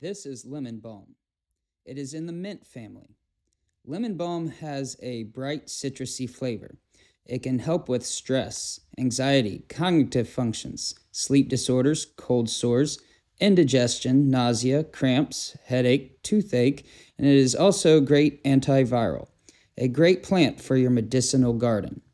This is lemon balm. It is in the mint family. Lemon balm has a bright citrusy flavor. It can help with stress, anxiety, cognitive functions, sleep disorders, cold sores, indigestion, nausea, cramps, headache, toothache, and it is also great antiviral. A great plant for your medicinal garden.